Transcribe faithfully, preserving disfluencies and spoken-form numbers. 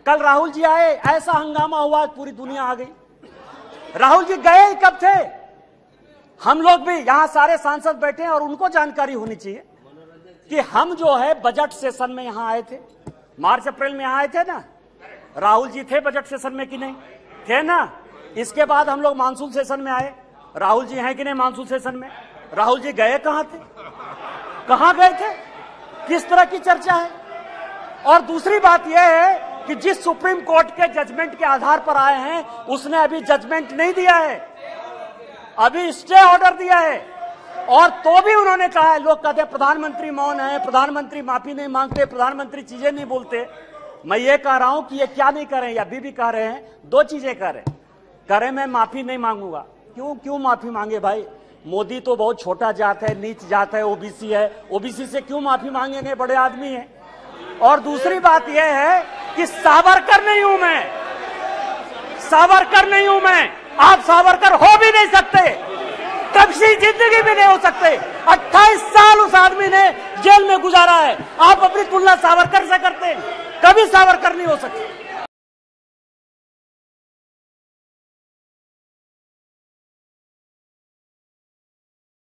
कल राहुल जी आए, ऐसा हंगामा हुआ, पूरी दुनिया आ गई। राहुल जी गए कब थे? हम लोग भी यहां सारे सांसद बैठे हैं और उनको जानकारी होनी चाहिए कि हम जो है बजट सेशन में यहां आए थे, मार्च अप्रैल में यहां आए थे ना। राहुल जी थे बजट सेशन में कि नहीं थे ना? इसके बाद हम लोग मानसून सेशन में आए, राहुल जी हैं कि नहीं मानसून सेशन में? राहुल जी गए कहां थे? कहां गए थे? किस तरह की चर्चा है? और दूसरी बात यह है कि जिस सुप्रीम कोर्ट के जजमेंट के आधार पर आए हैं उसने अभी जजमेंट नहीं दिया है, अभी स्टे ऑर्डर दिया है। और तो भी उन्होंने कहा है, लोग कहते हैं प्रधानमंत्री मौन है, प्रधानमंत्री माफी नहीं मांगते, प्रधानमंत्री चीजें नहीं बोलते। मैं ये कह रहा हूं कि ये क्या नहीं कर रहे हैं, अभी भी कह रहे हैं, दो चीजें कर रहे हैं। कह रहे मैं माफी नहीं मांगूंगा। क्यों क्यों माफी मांगे भाई? मोदी तो बहुत छोटा जात है, नीच जात है, ओबीसी है, ओबीसी से क्यों माफी मांगेंगे? बड़े आदमी है। और दूसरी बात यह है कि सावरकर नहीं हूं मैं, सावरकर नहीं हूं मैं, आप सावरकर हो भी नहीं सकते, कभी जिंदगी में नहीं हो सकते। अट्ठाईस साल उस आदमी ने जेल में गुजारा है, आप अपनी तुलना सावरकर से करते हैं, कभी सावरकर नहीं हो सकते।